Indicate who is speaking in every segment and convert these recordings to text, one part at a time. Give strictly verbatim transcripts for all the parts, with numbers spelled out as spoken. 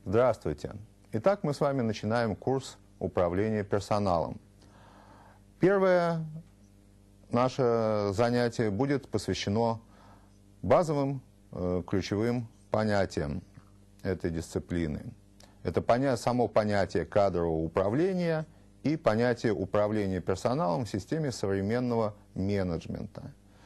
Speaker 1: Здравствуйте! Итак, мы с вами начинаем курс управления персоналом. Первое наше занятие будет посвящено базовым э, ключевым понятиям этой дисциплины. Это поня само понятие кадрового управления и понятие управления персоналом в системе современного менеджмента.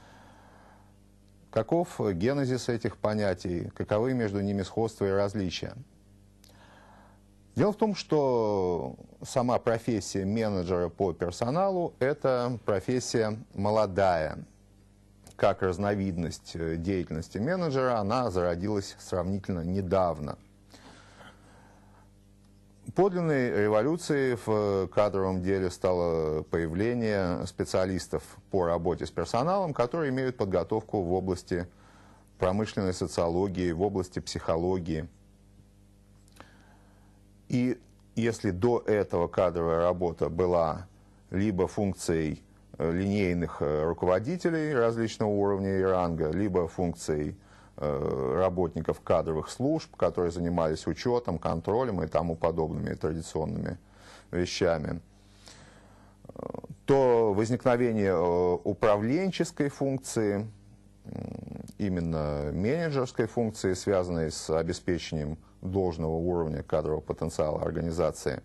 Speaker 1: Каков генезис этих понятий, каковы между ними сходства и различия? Дело в том, что сама профессия менеджера по персоналу – это профессия молодая. Как разновидность деятельности менеджера она зародилась сравнительно недавно. Подлинной революцией в кадровом деле стало появление специалистов по работе с персоналом, которые имеют подготовку в области промышленной социологии, в области психологии. И если до этого кадровая работа была либо функцией линейных руководителей различного уровня и ранга, либо функцией работников кадровых служб, которые занимались учетом, контролем и тому подобными традиционными вещами, то возникновение управленческой функции, именно менеджерской функции, связанной с обеспечением должного уровня кадрового потенциала организации,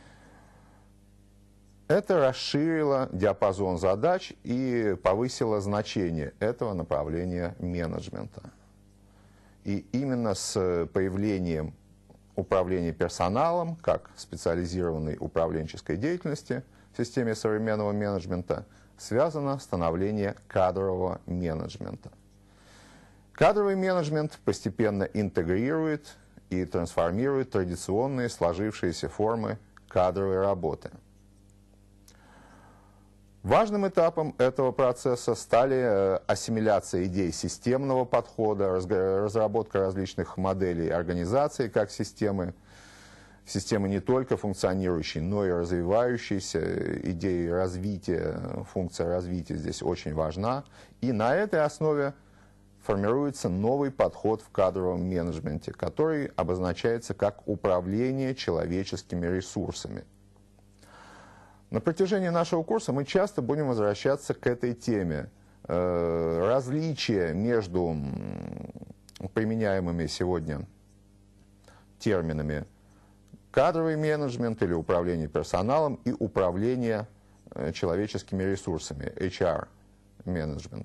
Speaker 1: это расширило диапазон задач и повысило значение этого направления менеджмента. И именно с появлением управления персоналом, как специализированной управленческой деятельности в системе современного менеджмента, связано становление кадрового менеджмента. Кадровый менеджмент постепенно интегрирует и трансформирует традиционные сложившиеся формы кадровой работы. Важным этапом этого процесса стали ассимиляция идей системного подхода, разработка различных моделей организации как системы, системы не только функционирующей, но и развивающейся, идеи развития, функция развития здесь очень важна. И на этой основе формируется новый подход в кадровом менеджменте, который обозначается как управление человеческими ресурсами. На протяжении нашего курса мы часто будем возвращаться к этой теме. Различия между применяемыми сегодня терминами кадровый менеджмент или управление персоналом и управление человеческими ресурсами, эйч ар менеджмент.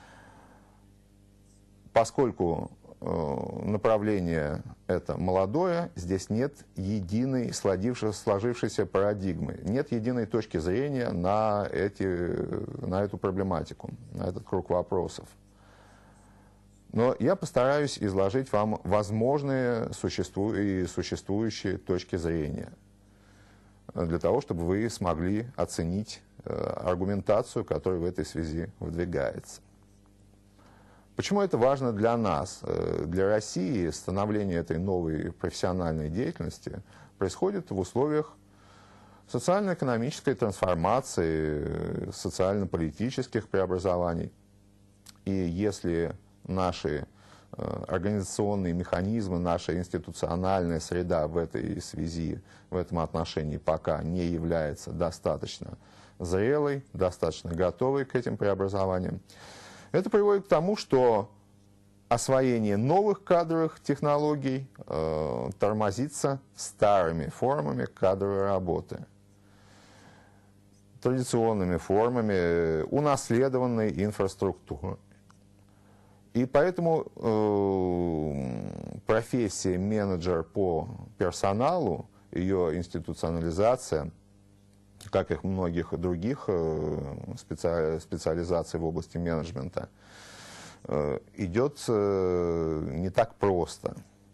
Speaker 1: Поскольку направление это молодое, здесь нет единой сложившейся парадигмы, нет единой точки зрения на, эти, на эту проблематику, на этот круг вопросов. Но я постараюсь изложить вам возможные существу и существующие точки зрения, для того, чтобы вы смогли оценить аргументацию, которая в этой связи выдвигается. Почему это важно для нас? Для России становление этой новой профессиональной деятельности происходит в условиях социально-экономической трансформации, социально-политических преобразований. И если наши организационные механизмы, наша институциональная среда в этой связи, в этом отношении пока не является достаточно зрелой, достаточно готовой к этим преобразованиям, это приводит к тому, что освоение новых кадровых технологий э, тормозится старыми формами кадровой работы, традиционными формами унаследованной инфраструктуры. И поэтому э, профессия менеджер по персоналу, ее институционализация, как и многих других специ... специализаций в области менеджмента, идет не так просто.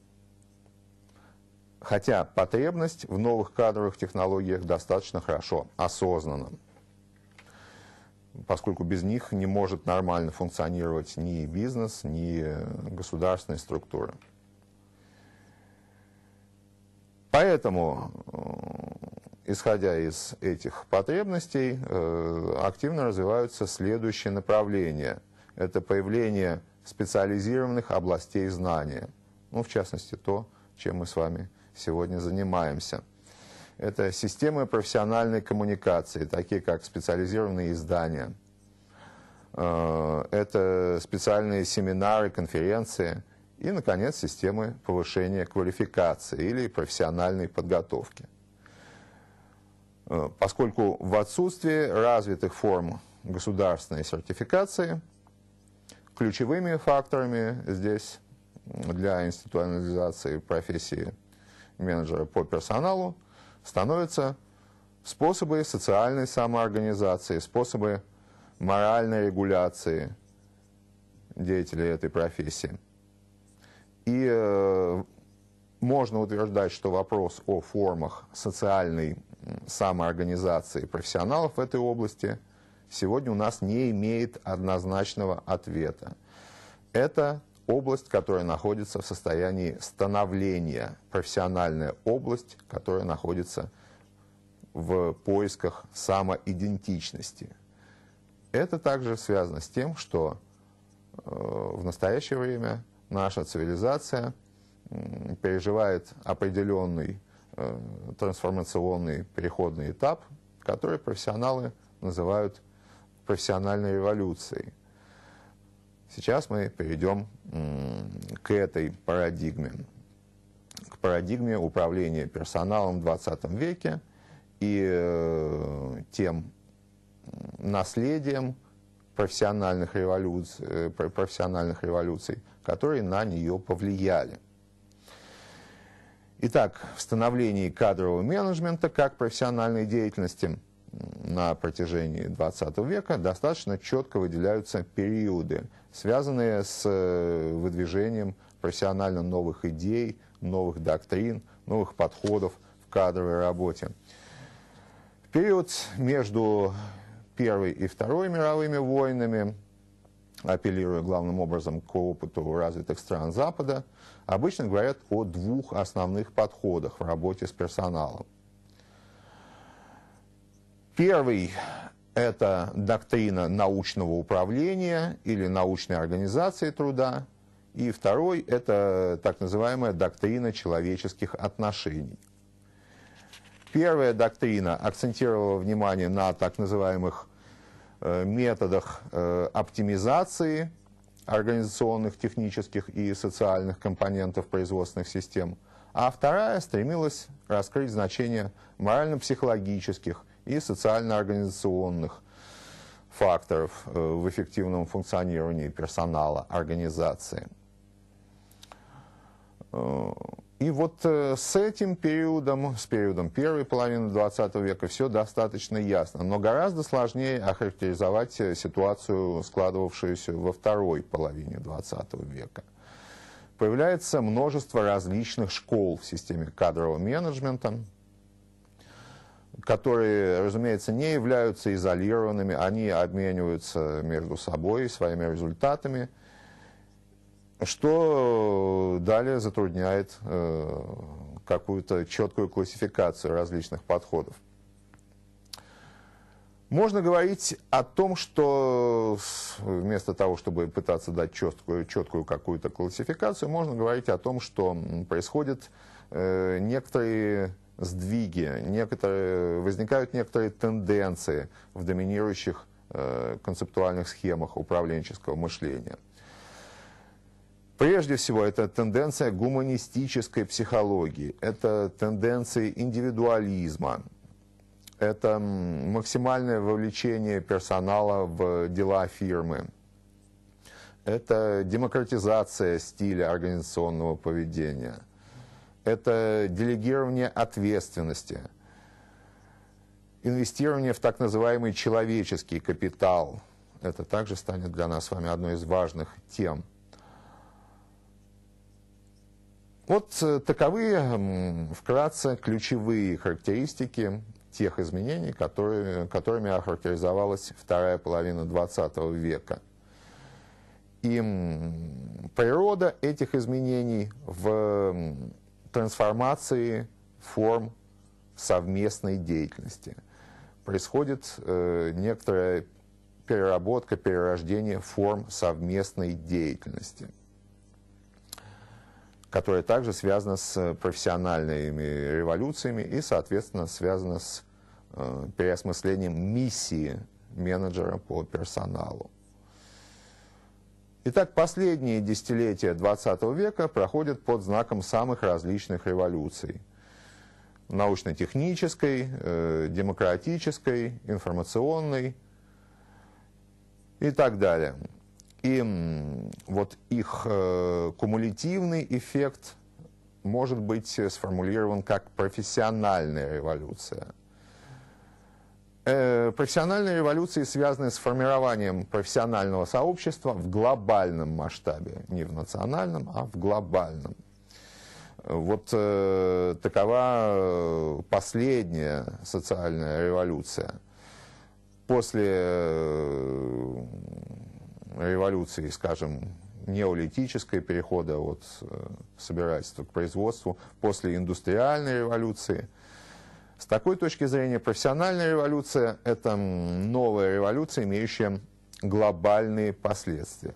Speaker 1: Хотя потребность в новых кадровых технологиях достаточно хорошо осознана, поскольку без них не может нормально функционировать ни бизнес, ни государственные структуры. Поэтому, исходя из этих потребностей, активно развиваются следующие направления. Это появление специализированных областей знания. Ну, в частности, то, чем мы с вами сегодня занимаемся. Это системы профессиональной коммуникации, такие как специализированные издания. Это специальные семинары, конференции. И, наконец, системы повышения квалификации или профессиональной подготовки. Поскольку в отсутствии развитых форм государственной сертификации, ключевыми факторами здесь для институционализации профессии менеджера по персоналу становятся способы социальной самоорганизации, способы моральной регуляции деятелей этой профессии. И э, можно утверждать, что вопрос о формах социальной самоорганизации профессионалов в этой области сегодня у нас не имеет однозначного ответа. Это область, которая находится в состоянии становления, профессиональная область, которая находится в поисках самоидентичности. Это также связано с тем, что э, в настоящее время наша цивилизация э, переживает определенный э, трансформационный переходный этап, который профессионалы называют профессиональной революцией. Сейчас мы перейдем э, к этой парадигме, к парадигме управления персоналом в двадцатом веке и э, тем наследием профессиональных революций, профессиональных революций, которые на нее повлияли. Итак, в становлении кадрового менеджмента как профессиональной деятельности на протяжении двадцатого века достаточно четко выделяются периоды, связанные с выдвижением профессионально новых идей, новых доктрин, новых подходов в кадровой работе. В период между Первой и Второй мировыми войнами, апеллируя главным образом к опыту развитых стран Запада, обычно говорят о двух основных подходах в работе с персоналом. Первый – это доктрина научного управления или научной организации труда, и второй – это так называемая доктрина человеческих отношений. Первая доктрина акцентировала внимание на так называемых э, методах э, оптимизации организационных, технических и социальных компонентов производственных систем, а вторая стремилась раскрыть значение морально-психологических и социально-организационных факторов э, в эффективном функционировании персонала организации. И вот с этим периодом, с периодом первой половины двадцатого века все достаточно ясно, но гораздо сложнее охарактеризовать ситуацию, складывавшуюся во второй половине двадцатого века. Появляется множество различных школ в системе кадрового менеджмента, которые, разумеется, не являются изолированными, они обмениваются между собой своими результатами, что далее затрудняет э, какую-то четкую классификацию различных подходов. Можно говорить о том, что вместо того, чтобы пытаться дать четкую, четкую какую-то классификацию, можно говорить о том, что происходят э, некоторые сдвиги, некоторые, возникают некоторые тенденции в доминирующих э, концептуальных схемах управленческого мышления. Прежде всего, это тенденция гуманистической психологии, это тенденции индивидуализма, это максимальное вовлечение персонала в дела фирмы, это демократизация стиля организационного поведения, это делегирование ответственности, инвестирование в так называемый человеческий капитал. Это также станет для нас с вами одной из важных тем. Вот таковы вкратце ключевые характеристики тех изменений, которые, которыми охарактеризовалась вторая половина двадцатого века. И природа этих изменений в трансформации форм совместной деятельности. Происходит э, некоторая переработка, перерождение форм совместной деятельности. которая также связана с профессиональными революциями и, соответственно, связана с э, переосмыслением миссии менеджера по персоналу. Итак, последние десятилетия двадцатого века проходят под знаком самых различных революций. Научно-технической, э, демократической, информационной и так далее. И м, вот их э, кумулятивный эффект может быть сформулирован как профессиональная революция. Профессиональные революции связаны с формированием профессионального сообщества в глобальном масштабе, не в национальном, а в глобальном. Вот э, такова последняя социальная революция. После э, революции, скажем, неолитической, перехода от э, собирательства к производству, после индустриальной революции. С такой точки зрения, профессиональная революция – это новая революция, имеющая глобальные последствия.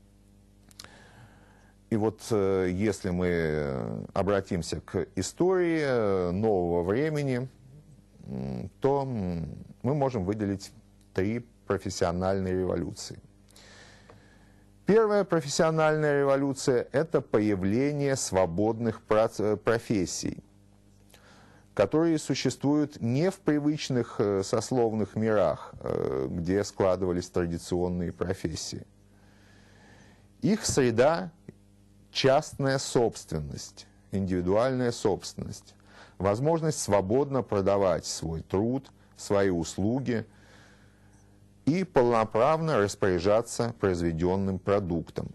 Speaker 1: И вот э, если мы обратимся к истории э, нового времени, э, то э, мы можем выделить три профессиональные революции. Первая профессиональная революция – это появление свободных профессий, которые существуют не в привычных сословных мирах, где складывались традиционные профессии. Их среда – частная собственность, индивидуальная собственность, возможность свободно продавать свой труд, свои услуги и полноправно распоряжаться произведенным продуктом.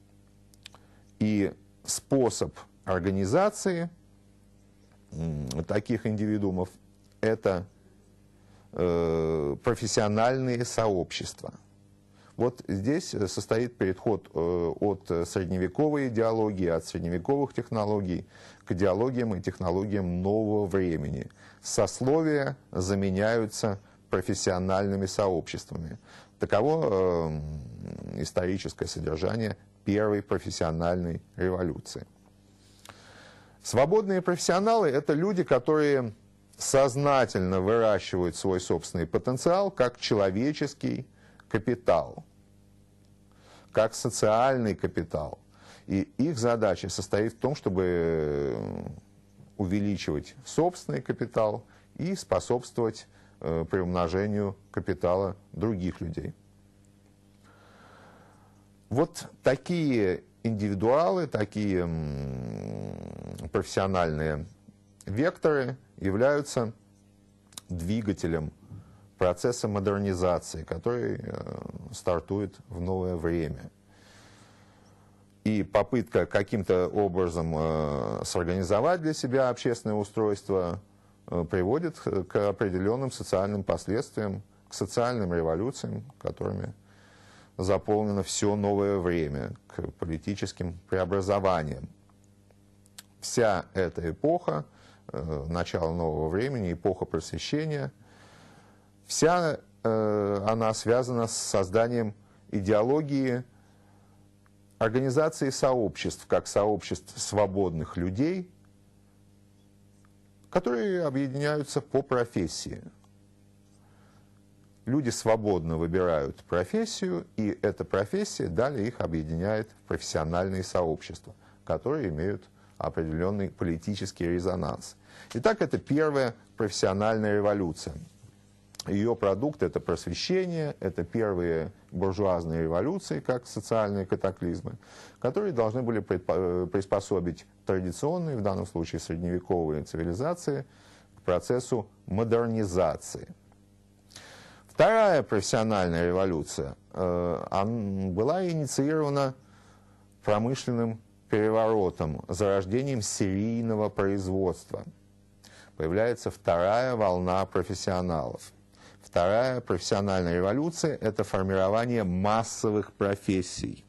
Speaker 1: И способ организации таких индивидуумов – это э, профессиональные сообщества. Вот здесь состоит переход э, от средневековой идеологии, от средневековых технологий к идеологиям и технологиям нового времени. Сословия заменяются профессиональными сообществами. Таково э, историческое содержание первой профессиональной революции. Свободные профессионалы – это люди, которые сознательно выращивают свой собственный потенциал как человеческий капитал, как социальный капитал. И их задача состоит в том, чтобы увеличивать собственный капитал и способствовать э, приумножению капитала других людей. Вот такие индивидуалы, такие профессиональные векторы являются двигателем процесса модернизации, который стартует в новое время. И попытка каким-то образом сорганизовать для себя общественное устройство приводит к определенным социальным последствиям, к социальным революциям, которыми заполнено все новое время, к политическим преобразованиям. Вся эта эпоха, э, начало нового времени, эпоха просвещения, вся э, она связана с созданием идеологии организации сообществ, как сообществ свободных людей, которые объединяются по профессии. Люди свободно выбирают профессию, и эта профессия далее их объединяет в профессиональные сообщества, которые имеют определенный политический резонанс. Итак, это первая профессиональная революция. Ее продукт – это просвещение, это первые буржуазные революции, как социальные катаклизмы, которые должны были приспособить традиционные, в данном случае средневековые цивилизации, к процессу модернизации. Вторая профессиональная революция э, была инициирована промышленным переворотом, зарождением серийного производства. Появляется вторая волна профессионалов. Вторая профессиональная революция – это формирование массовых профессий.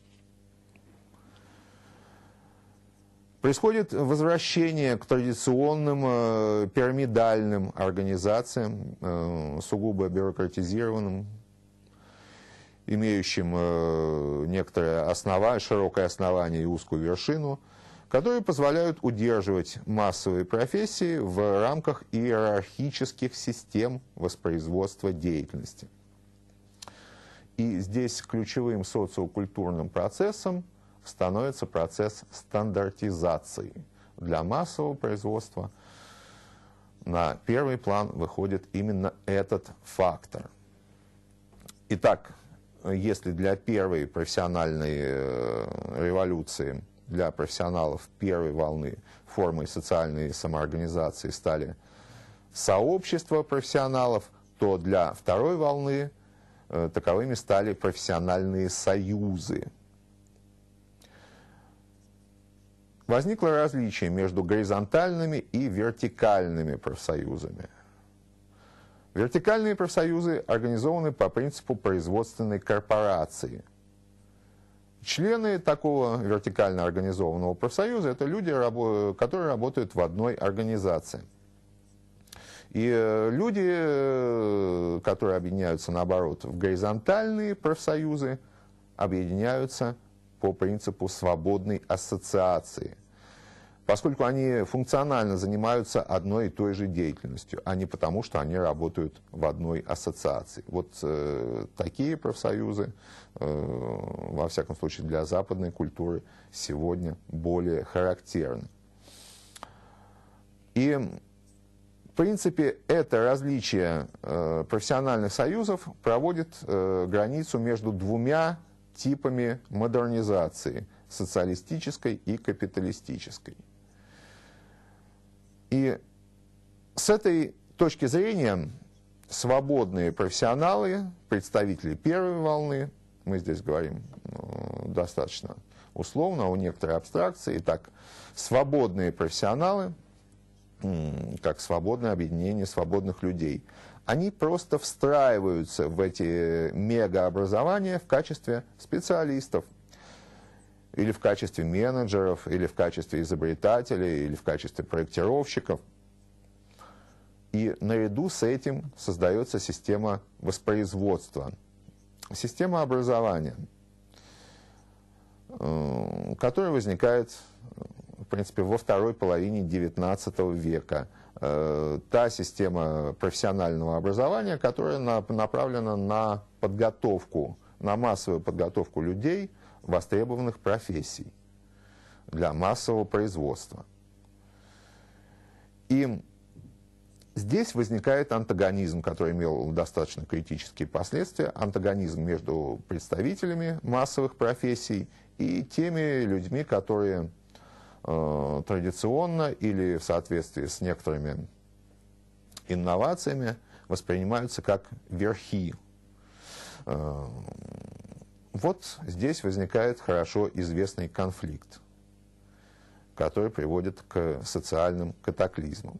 Speaker 1: Происходит возвращение к традиционным э, пирамидальным организациям, э, сугубо бюрократизированным, имеющим э, некоторое основание, широкое основание и узкую вершину, которые позволяют удерживать массовые профессии в рамках иерархических систем воспроизводства деятельности. И здесь ключевым социокультурным процессом становится процесс стандартизации. Для массового производства на первый план выходит именно этот фактор. Итак, если для первой профессиональной революции, для профессионалов первой волны формой социальной самоорганизации стали сообщества профессионалов, то для второй волны таковыми стали профессиональные союзы. Возникло различие между горизонтальными и вертикальными профсоюзами. Вертикальные профсоюзы организованы по принципу производственной корпорации. Члены такого вертикально организованного профсоюза – это люди, которые работают в одной организации. И люди, которые объединяются, наоборот, в горизонтальные профсоюзы, объединяются по принципу свободной ассоциации, поскольку они функционально занимаются одной и той же деятельностью, а не потому, что они работают в одной ассоциации. Вот э, такие профсоюзы, э, во всяком случае для западной культуры, сегодня более характерны. И в принципе это различие э, профессиональных союзов проводит э, границу между двумя типами модернизации – социалистической и капиталистической. И с этой точки зрения свободные профессионалы, представители первой волны, мы здесь говорим э, достаточно условно, о некоторой абстракции, итак, свободные профессионалы, э, как свободное объединение свободных людей, они просто встраиваются в эти мегаобразования в качестве специалистов, или в качестве менеджеров, или в качестве изобретателей, или в качестве проектировщиков. И наряду с этим создается система воспроизводства, система образования, которая возникает, в принципе, во второй половине девятнадцатого века. Та система профессионального образования, которая направлена на подготовку, на массовую подготовку людей, востребованных профессий для массового производства. И здесь возникает антагонизм, который имел достаточно критические последствия, антагонизм между представителями массовых профессий и теми людьми, которые э, традиционно или в соответствии с некоторыми инновациями воспринимаются как верхи. Э, Вот здесь возникает хорошо известный конфликт, который приводит к социальным катаклизмам.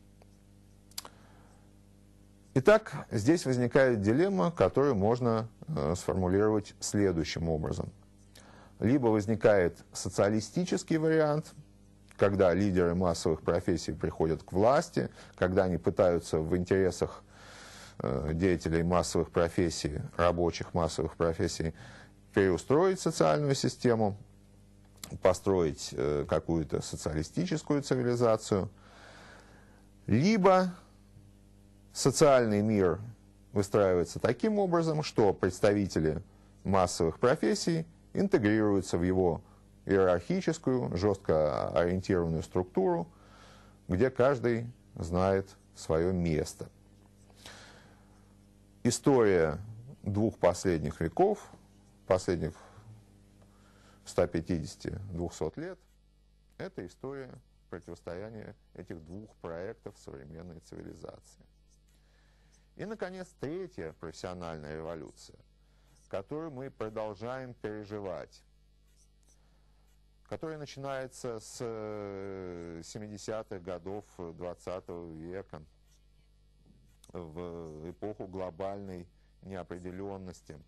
Speaker 1: Итак, здесь возникает дилемма, которую можно э, сформулировать следующим образом. Либо возникает социалистический вариант, когда лидеры массовых профессий приходят к власти, когда они пытаются в интересах деятелей массовых профессий, рабочих массовых профессий, переустроить социальную систему, построить какую-то социалистическую цивилизацию, либо социальный мир выстраивается таким образом, что представители массовых профессий интегрируются в его иерархическую, жестко ориентированную структуру, где каждый знает свое место. История двух последних веков, последних ста пятидесяти — двухсот лет, это история противостояния этих двух проектов современной цивилизации. И, наконец, третья профессиональная революция, которую мы продолжаем переживать, которая начинается с семидесятых годов двадцатого века, в эпоху глобальной неопределенности.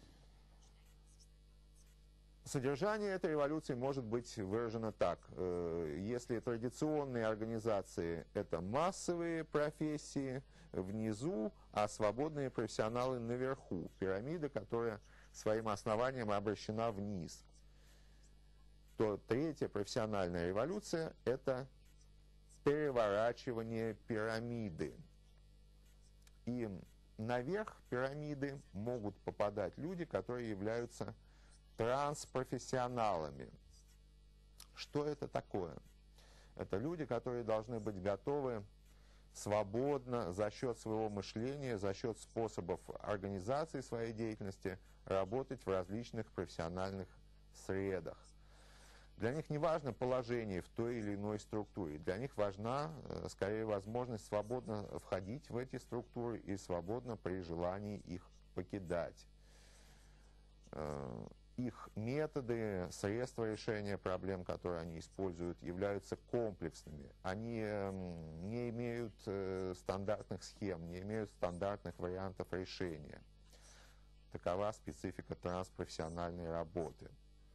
Speaker 1: Содержание этой революции может быть выражено так. Если традиционные организации – это массовые профессии внизу, а свободные профессионалы наверху, пирамида, которая своим основанием обращена вниз. то третья профессиональная революция – это переворачивание пирамиды. И наверх пирамиды могут попадать люди, которые являются транспрофессионалами. Что это такое? Это люди, которые должны быть готовы свободно за счет своего мышления, за счет способов организации своей деятельности работать в различных профессиональных средах. Для них не важно положение в той или иной структуре. Для них важна, скорее, возможность свободно входить в эти структуры и свободно при желании их покидать. Их методы, средства решения проблем, которые они используют, являются комплексными. Они не имеют стандартных схем, не имеют стандартных вариантов решения. Такова специфика транспрофессиональной работы.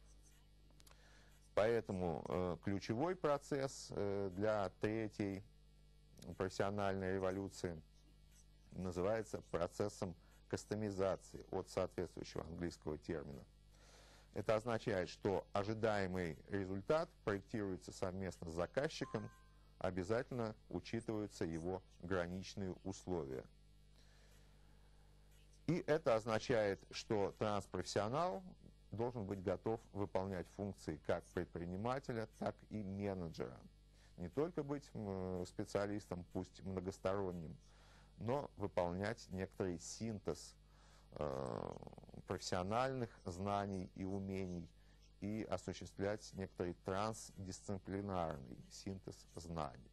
Speaker 1: Поэтому э, ключевой процесс э, для третьей профессиональной революции называется процессом кастомизации от соответствующего английского термина. Это означает, что ожидаемый результат проектируется совместно с заказчиком, обязательно учитываются его граничные условия. И это означает, что транспрофессионал должен быть готов выполнять функции как предпринимателя, так и менеджера. Не только быть специалистом, пусть многосторонним, но выполнять некоторый синтез э, профессиональных знаний и умений и осуществлять некоторый трансдисциплинарный синтез знаний.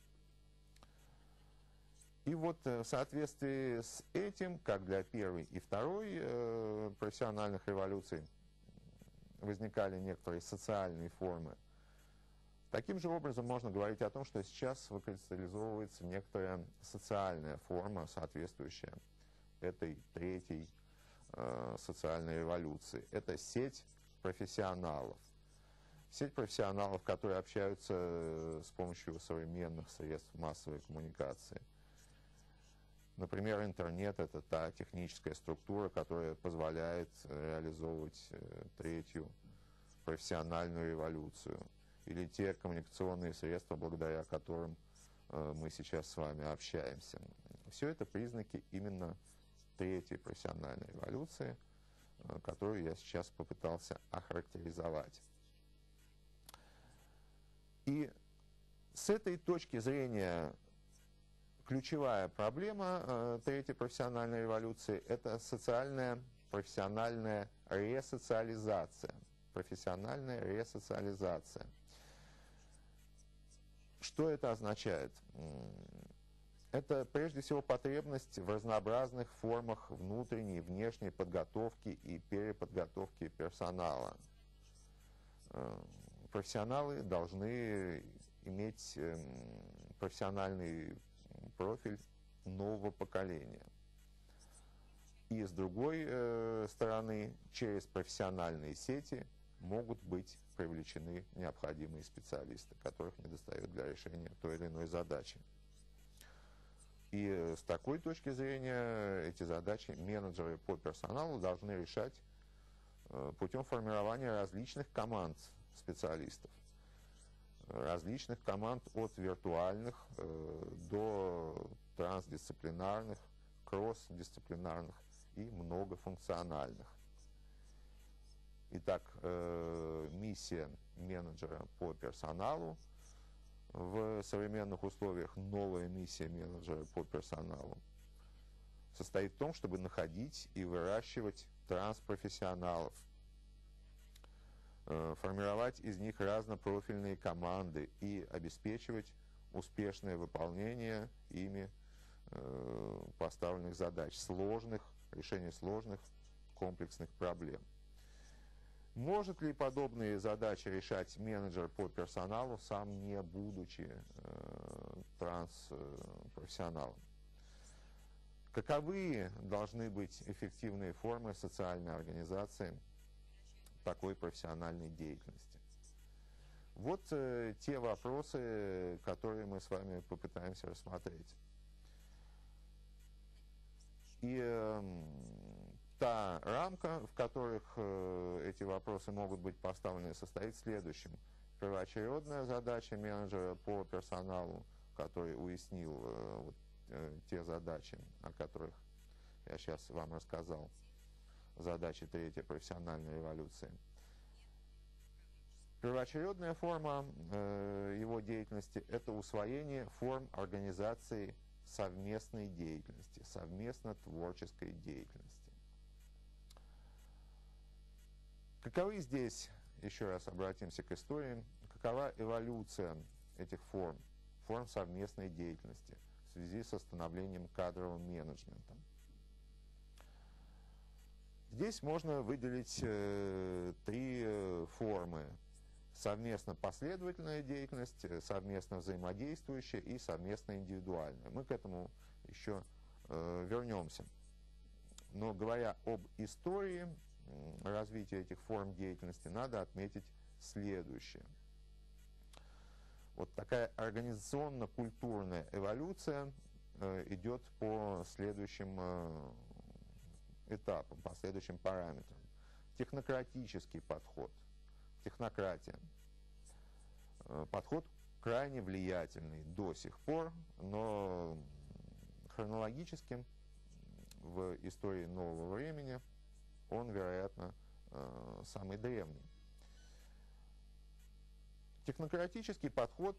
Speaker 1: И вот в соответствии с этим, как для первой и второй э, профессиональных революций, возникали некоторые социальные формы. Таким же образом можно говорить о том, что сейчас выкристаллизовывается некоторая социальная форма, соответствующая этой третьей э, социальной революции. Это сеть профессионалов. Сеть профессионалов, которые общаются с помощью современных средств массовой коммуникации. Например, интернет – это та техническая структура, которая позволяет реализовывать третью профессиональную революцию. Или те коммуникационные средства, благодаря которым мы сейчас с вами общаемся. Все это признаки именно третьей профессиональной революции, которую я сейчас попытался охарактеризовать. И с этой точки зрения ключевая проблема э, третьей профессиональной революции – это социальная профессиональная ресоциализация. Профессиональная ресоциализация. Что это означает? Это прежде всего потребность в разнообразных формах внутренней и внешней подготовки и переподготовки персонала. Э, профессионалы должны иметь э, профессиональный профиль нового поколения. И с другой э, стороны, через профессиональные сети могут быть привлечены необходимые специалисты, которых недостает для решения той или иной задачи. И э, с такой точки зрения эти задачи менеджеры по персоналу должны решать э, путем формирования различных команд специалистов. Различных команд от виртуальных э, до трансдисциплинарных, кросс-дисциплинарных и многофункциональных. Итак, э, миссия менеджера по персоналу в современных условиях, новая миссия менеджера по персоналу состоит в том, чтобы находить и выращивать транспрофессионалов, формировать из них разнопрофильные команды и обеспечивать успешное выполнение ими э, поставленных задач, сложных, решение сложных комплексных проблем. Может ли подобные задачи решать менеджер по персоналу, сам не будучи э, транспрофессионалом? Каковы должны быть эффективные формы социальной организации такой профессиональной деятельности? Вот э, те вопросы, которые мы с вами попытаемся рассмотреть. И э, та рамка, в которых э, эти вопросы могут быть поставлены, состоит в следующем. Первоочередная задача менеджера по персоналу, который уяснил э, вот, э, те задачи, о которых я сейчас вам рассказал, задачи третьей профессиональной революции. Первоочередная форма э, его деятельности – это усвоение форм организации совместной деятельности, совместно-творческой деятельности. Каковы здесь, еще раз обратимся к истории, какова эволюция этих форм, форм совместной деятельности в связи со становлением кадрового менеджмента? Здесь можно выделить э, три э, формы. Совместно последовательная деятельность, совместно взаимодействующая и совместно индивидуальная. Мы к этому еще э, вернемся. Но говоря об истории э, развития этих форм деятельности, надо отметить следующее. Вот такая организационно-культурная эволюция э, идет по следующим э, этапам, по следующим параметрам. Технократический подход. Технократия. Подход крайне влиятельный до сих пор, но хронологически в истории нового времени он, вероятно, самый древний. Технократический подход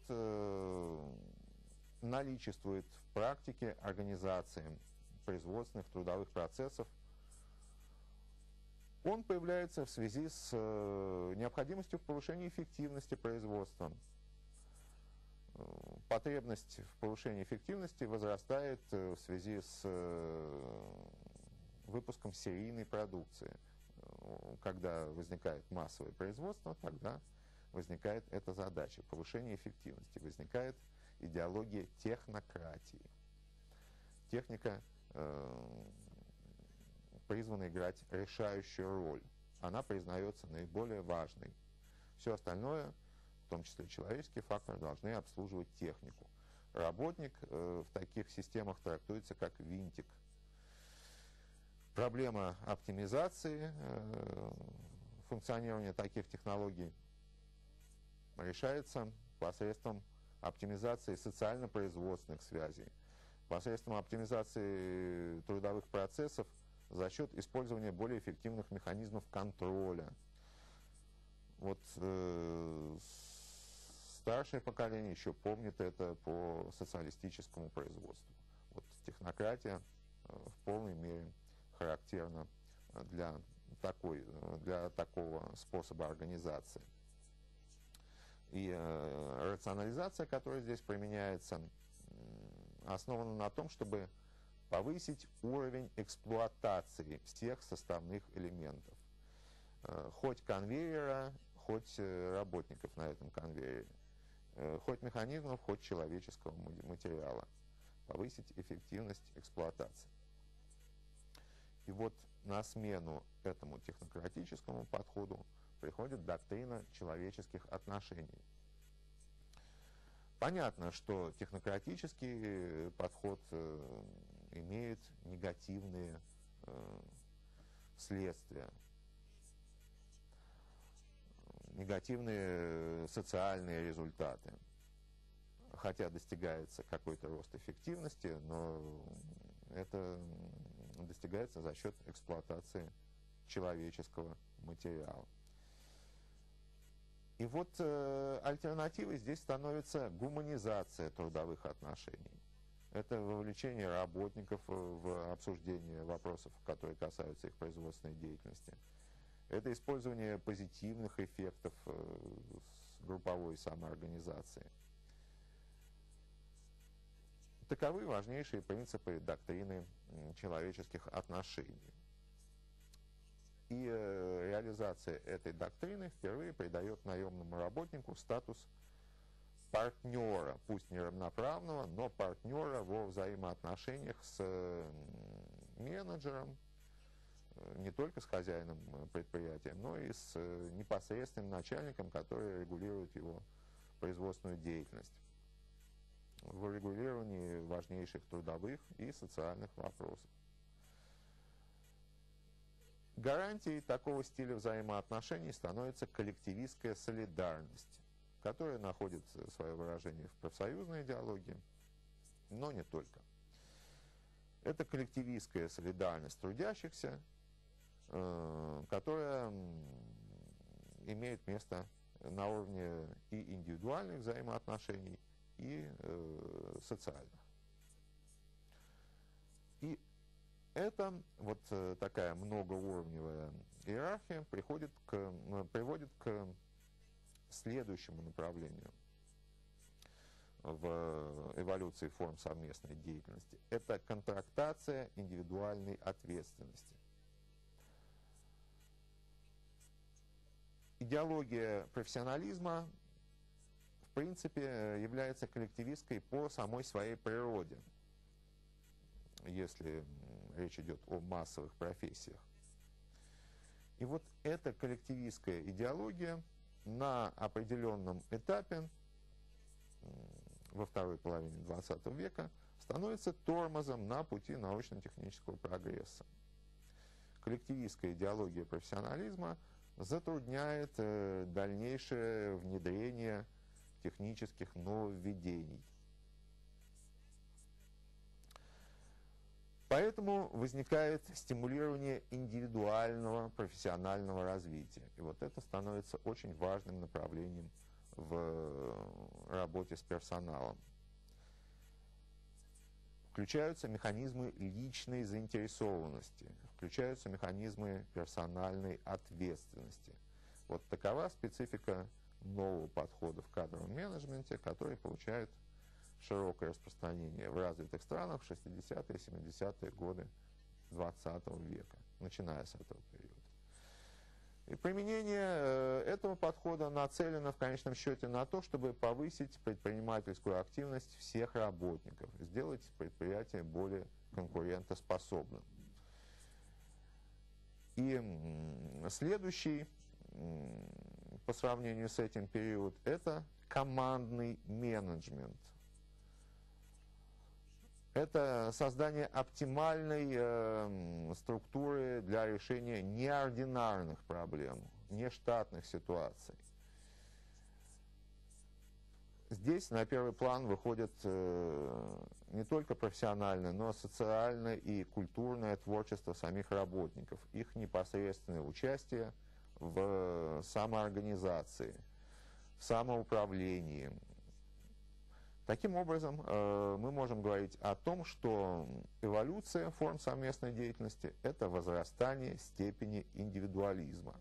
Speaker 1: наличествует в практике организации производственных трудовых процессов. Он появляется в связи с э, необходимостью в повышении эффективности производства. Потребность в повышении эффективности возрастает э, в связи с э, выпуском серийной продукции. Когда возникает массовое производство, тогда возникает эта задача повышения эффективности. Возникает идеология технократии. Техника э, призвана играть решающую роль. Она признается наиболее важной. Все остальное, в том числе человеческий фактор, должны обслуживать технику. Работник э, в таких системах трактуется как винтик. Проблема оптимизации э, функционирования таких технологий решается посредством оптимизации социально-производственных связей, посредством оптимизации трудовых процессов за счет использования более эффективных механизмов контроля. Вот э, старшее поколение еще помнит это по социалистическому производству. Вот технократия э, в полной мере характерна для, такой, для такого способа организации. И э, рационализация, которая здесь применяется, основана на том, чтобы повысить уровень эксплуатации всех составных элементов. Хоть конвейера, хоть работников на этом конвейере, хоть механизмов, хоть человеческого материала. Повысить эффективность эксплуатации. И вот на смену этому технократическому подходу приходит доктрина человеческих отношений. Понятно, что технократический подход э, имеет негативные э, следствия, негативные социальные результаты. Хотя достигается какой-то рост эффективности, но это достигается за счет эксплуатации человеческого материала. И вот э, альтернативой здесь становится гуманизация трудовых отношений. Это вовлечение работников в обсуждение вопросов, которые касаются их производственной деятельности. Это использование позитивных эффектов э, групповой самоорганизации. Таковы важнейшие принципы доктрины человеческих отношений. И э, реализация этой доктрины впервые придает наемному работнику статус партнера, пусть не равноправного, но партнера во взаимоотношениях с э, менеджером, э, не только с хозяином предприятия, но и с э, непосредственным начальником, который регулирует его производственную деятельность в регулировании важнейших трудовых и социальных вопросов. Гарантией такого стиля взаимоотношений становится коллективистская солидарность, которая находит свое выражение в профсоюзной идеологии, но не только. Это коллективистская солидарность трудящихся, которая имеет место на уровне и индивидуальных взаимоотношений, и э, социальных. И это вот э, такая многоуровневая иерархия приходит к, э, приводит к следующему направлению в эволюции форм совместной деятельности. Это контрактация индивидуальной ответственности. Идеология профессионализма, в принципе, является коллективистской по самой своей природе, если речь идет о массовых профессиях. И вот эта коллективистская идеология на определенном этапе во второй половине двадцатого века становится тормозом на пути научно-технического прогресса. Коллективистская идеология профессионализма затрудняет э, дальнейшее внедрение технических нововведений. Поэтому возникает стимулирование индивидуального профессионального развития. И вот это становится очень важным направлением в работе с персоналом. Включаются механизмы личной заинтересованности, включаются механизмы персональной ответственности. Вот такова специфика нового подхода в кадровом менеджменте, который получает широкое распространение в развитых странах в шестидесятые и семидесятые годы двадцатого века, начиная с этого периода. И применение этого подхода нацелено в конечном счете на то, чтобы повысить предпринимательскую активность всех работников, сделать предприятие более конкурентоспособным. И следующий по сравнению с этим период – это командный менеджмент. Это создание оптимальной э, структуры для решения неординарных проблем, нештатных ситуаций. Здесь на первый план выходит э, не только профессиональное, но и социальное и культурное творчество самих работников, их непосредственное участие в самоорганизации, в самоуправлении. Таким образом, э, мы можем говорить о том, что эволюция форм совместной деятельности – это возрастание степени индивидуализма.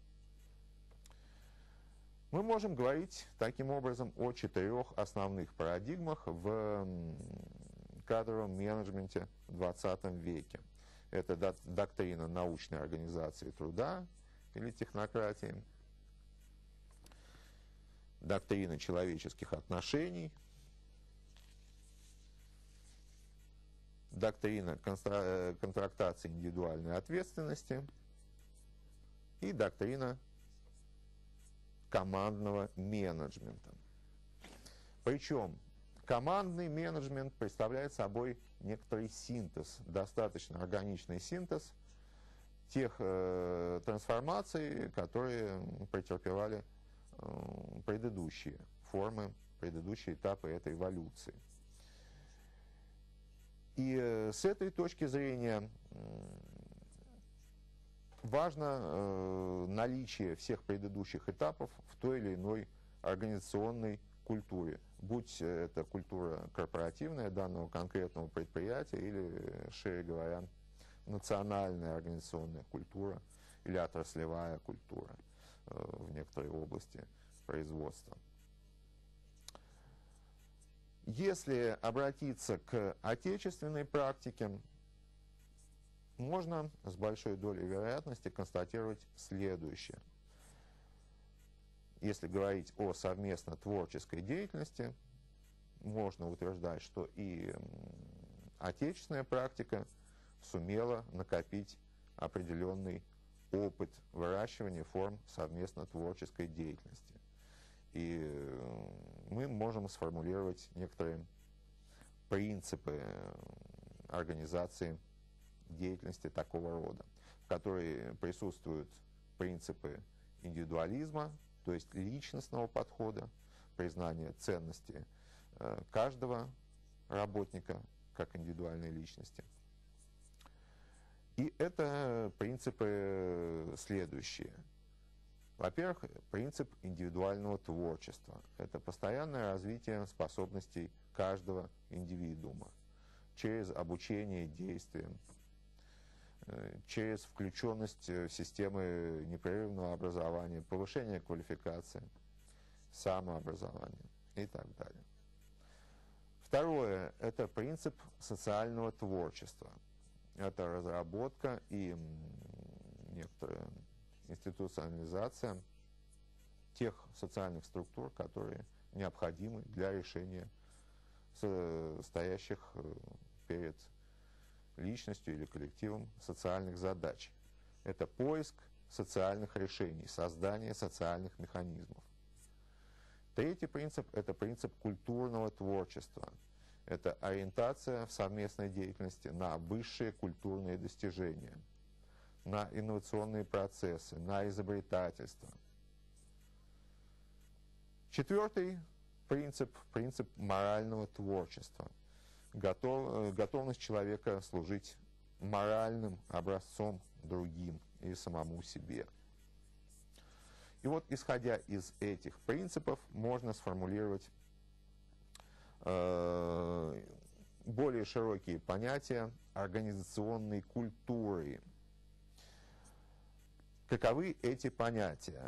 Speaker 1: Мы можем говорить таким образом о четырех основных парадигмах в кадровом менеджменте в двадцатом веке. Это доктрина научной организации труда или технократии, доктрина человеческих отношений, доктрина контрактации индивидуальной ответственности и доктрина командного менеджмента. Причем командный менеджмент представляет собой некоторый синтез, достаточно органичный синтез тех э, трансформаций, которые претерпевали э, предыдущие формы, предыдущие этапы этой эволюции. И э, с этой точки зрения э, важно э, наличие всех предыдущих этапов в той или иной организационной культуре, будь это культура корпоративная данного конкретного предприятия или, шире говоря, национальная организационная культура или отраслевая культура э, в некоторой области производства. Если обратиться к отечественной практике, можно с большой долей вероятности констатировать следующее. Если говорить о совместно творческой деятельности, можно утверждать, что и отечественная практика сумела накопить определенный опыт выращивания форм совместно творческой деятельности. И мы можем сформулировать некоторые принципы организации деятельности такого рода. которой присутствуют принципы индивидуализма, то есть личностного подхода, признания ценности каждого работника как индивидуальной личности. И это принципы следующие. Во-первых, принцип индивидуального творчества. Это постоянное развитие способностей каждого индивидуума через обучение действиям, через включенность в системы непрерывного образования, повышение квалификации, самообразования и так далее. Второе – это принцип социального творчества. Это разработка и некоторая институционализация тех социальных структур, которые необходимы для решения стоящих перед личностью или коллективом социальных задач. Это поиск социальных решений, создание социальных механизмов. Третий принцип – это принцип культурного творчества. Это ориентация в совместной деятельности на высшие культурные достижения, на инновационные процессы, на изобретательство. Четвертый принцип – принцип морального творчества. Готов, готовность человека служить моральным образцом другим и самому себе. И вот, исходя из этих принципов, можно сформулировать э, более широкие понятия организационной культуры. Каковы эти понятия?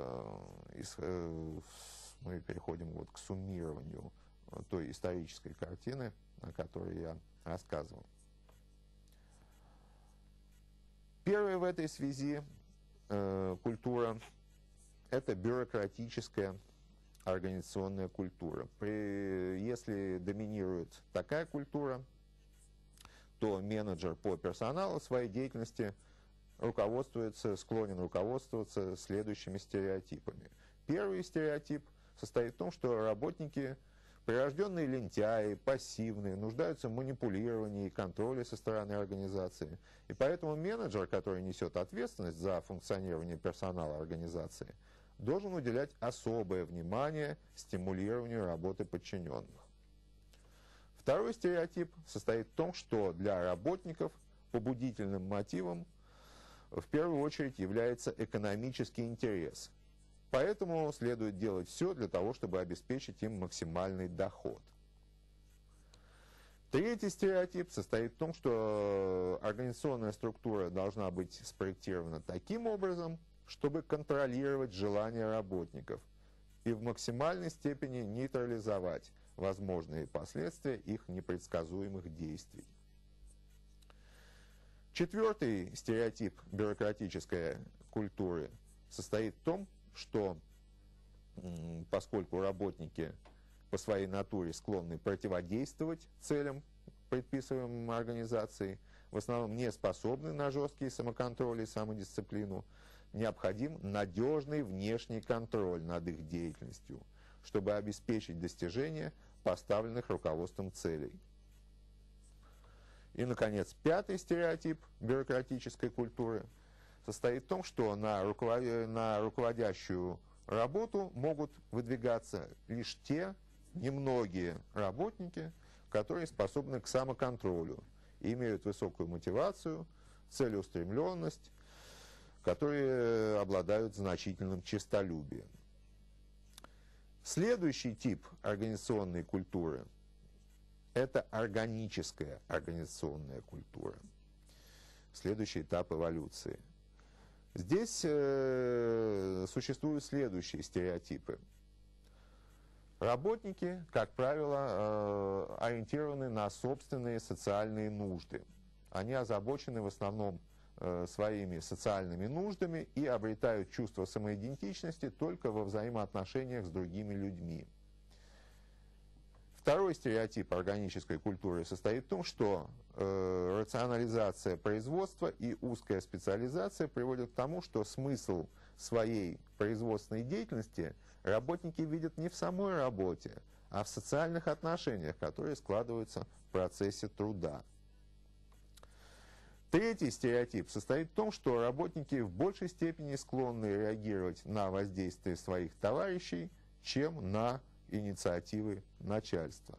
Speaker 1: Мы переходим вот к суммированию той исторической картины, о которой я рассказывал. Первая в этой связи э, культура – это бюрократическая организационная культура. При, если доминирует такая культура, то менеджер по персоналу в своей деятельности руководствуется, склонен руководствоваться следующими стереотипами. Первый стереотип состоит в том, что работники прирожденные лентяи, пассивные, нуждаются в манипулировании и контроле со стороны организации. И поэтому менеджер, который несет ответственность за функционирование персонала организации, должен уделять особое внимание стимулированию работы подчиненных. Второй стереотип состоит в том, что для работников побудительным мотивом в первую очередь является экономический интерес. Поэтому следует делать все для того, чтобы обеспечить им максимальный доход. Третий стереотип состоит в том, что организационная структура должна быть спроектирована таким образом, чтобы контролировать желания работников и в максимальной степени нейтрализовать возможные последствия их непредсказуемых действий. Четвертый стереотип бюрократической культуры состоит в том, что поскольку работники по своей натуре склонны противодействовать целям, предписываемым организацией, в основном не способны на жесткий самоконтроль и самодисциплину, необходим надежный внешний контроль над их деятельностью, чтобы обеспечить достижение поставленных руководством целей. И, наконец, пятый стереотип бюрократической культуры состоит в том, что на, руковод... на руководящую работу могут выдвигаться лишь те немногие работники, которые способны к самоконтролю, имеют высокую мотивацию, целеустремленность, которые обладают значительным честолюбием. Следующий тип организационной культуры – это органическая организационная культура. Следующий этап эволюции. Здесь э, существуют следующие стереотипы. Работники, как правило, э, ориентированы на собственные социальные нужды. Они озабочены в основном э, своими социальными нуждами и обретают чувство самоидентичности только во взаимоотношениях с другими людьми. Второй стереотип органической культуры состоит в том, что э, рационализация производства и узкая специализация приводят к тому, что смысл своей производственной деятельности работники видят не в самой работе, а в социальных отношениях, которые складываются в процессе труда. Третий стереотип состоит в том, что работники в большей степени склонны реагировать на воздействие своих товарищей, чем на инициативы начальства.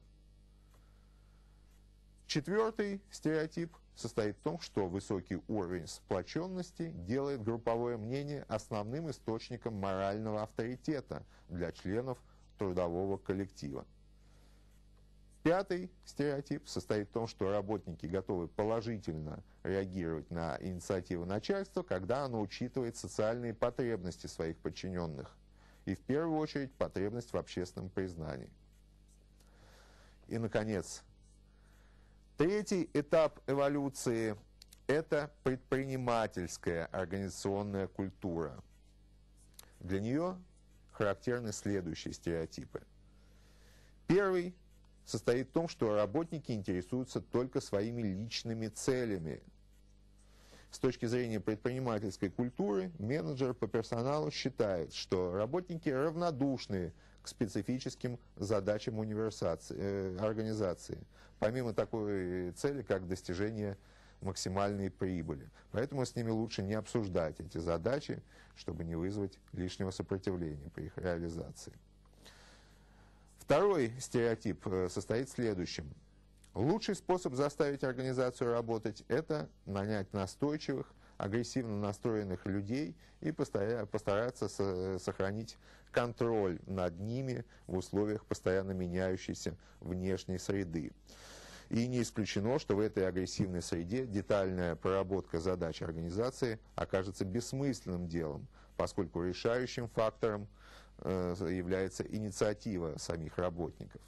Speaker 1: Четвертый стереотип состоит в том, что высокий уровень сплоченности делает групповое мнение основным источником морального авторитета для членов трудового коллектива. Пятый стереотип состоит в том, что работники готовы положительно реагировать на инициативу начальства, когда оно учитывает социальные потребности своих подчиненных и, в первую очередь, потребность в общественном признании. И, наконец, третий этап эволюции – это предпринимательская организационная культура. Для нее характерны следующие стереотипы. Первый состоит в том, что работники интересуются только своими личными целями. С точки зрения предпринимательской культуры, менеджер по персоналу считает, что работники равнодушны к специфическим задачам универсации, э, организации, помимо такой цели, как достижение максимальной прибыли. Поэтому с ними лучше не обсуждать эти задачи, чтобы не вызвать лишнего сопротивления при их реализации. Второй стереотип состоит в следующем. Лучший способ заставить организацию работать – это нанять настойчивых, агрессивно настроенных людей и постараться сохранить контроль над ними в условиях постоянно меняющейся внешней среды. И не исключено, что в этой агрессивной среде детальная проработка задач организации окажется бессмысленным делом, поскольку решающим фактором является инициатива самих работников.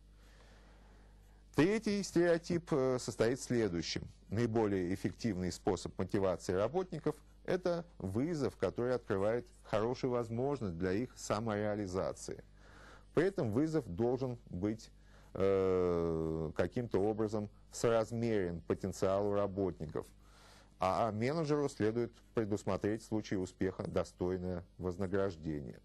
Speaker 1: Третий стереотип состоит в следующем. Наиболее эффективный способ мотивации работников – это вызов, который открывает хорошую возможность для их самореализации. При этом вызов должен быть э, каким-то образом соразмерен потенциалу работников, а менеджеру следует предусмотреть в случае успеха достойное вознаграждение.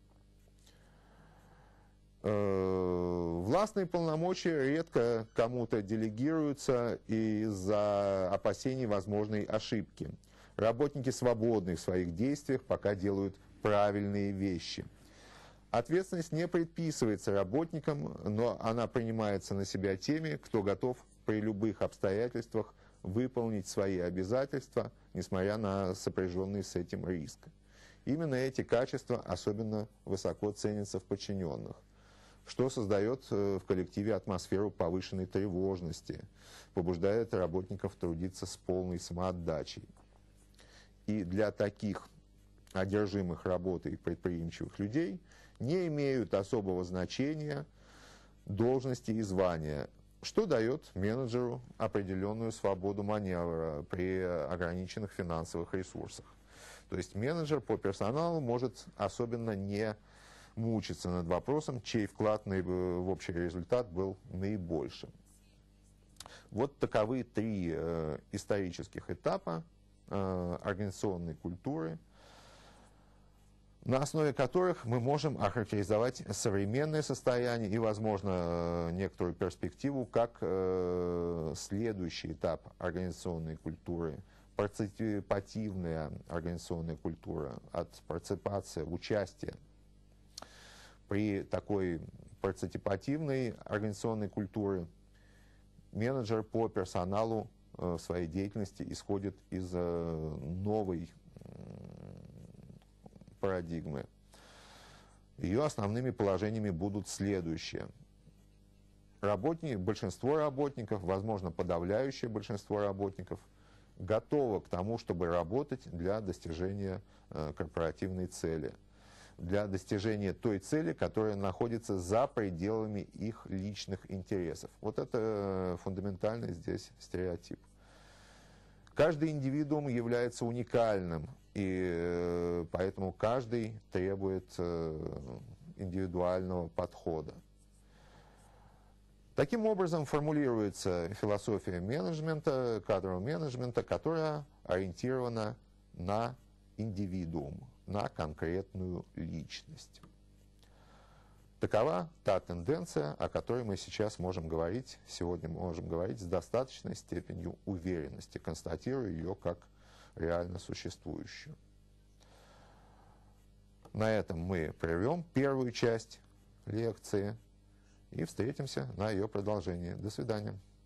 Speaker 1: Властные полномочия редко кому-то делегируются из-за опасений возможной ошибки. Работники свободны в своих действиях, пока делают правильные вещи. Ответственность не предписывается работникам, но она принимается на себя теми, кто готов при любых обстоятельствах выполнить свои обязательства, несмотря на сопряженный с этим риск. Именно эти качества особенно высоко ценятся в подчиненных, что создает в коллективе атмосферу повышенной тревожности, побуждает работников трудиться с полной самоотдачей. И для таких одержимых работой предприимчивых людей не имеют особого значения должности и звания, что дает менеджеру определенную свободу маневра при ограниченных финансовых ресурсах. То есть менеджер по персоналу может особенно не мучиться над вопросом, чей вклад в общий результат был наибольшим. Вот таковы три э, исторических этапа э, организационной культуры, на основе которых мы можем охарактеризовать современное состояние и, возможно, некоторую перспективу как э, следующий этап организационной культуры, партиципативная организационная культура, от партиципации, участия. При такой партиципативной организационной культуре менеджер по персоналу в своей деятельности исходит из новой парадигмы. Ее основными положениями будут следующие. Работники, большинство работников, возможно, подавляющее большинство работников, готово к тому, чтобы работать для достижения корпоративной цели, для достижения той цели, которая находится за пределами их личных интересов. Вот это фундаментальный здесь стереотип. Каждый индивидуум является уникальным, и поэтому каждый требует индивидуального подхода. Таким образом формулируется философия менеджмента, кадрового менеджмента, которая ориентирована на индивидуум, на конкретную личность. Такова та тенденция, о которой мы сейчас можем говорить, сегодня можем говорить с достаточной степенью уверенности, констатируя ее как реально существующую. На этом мы прервем первую часть лекции и встретимся на ее продолжении. До свидания.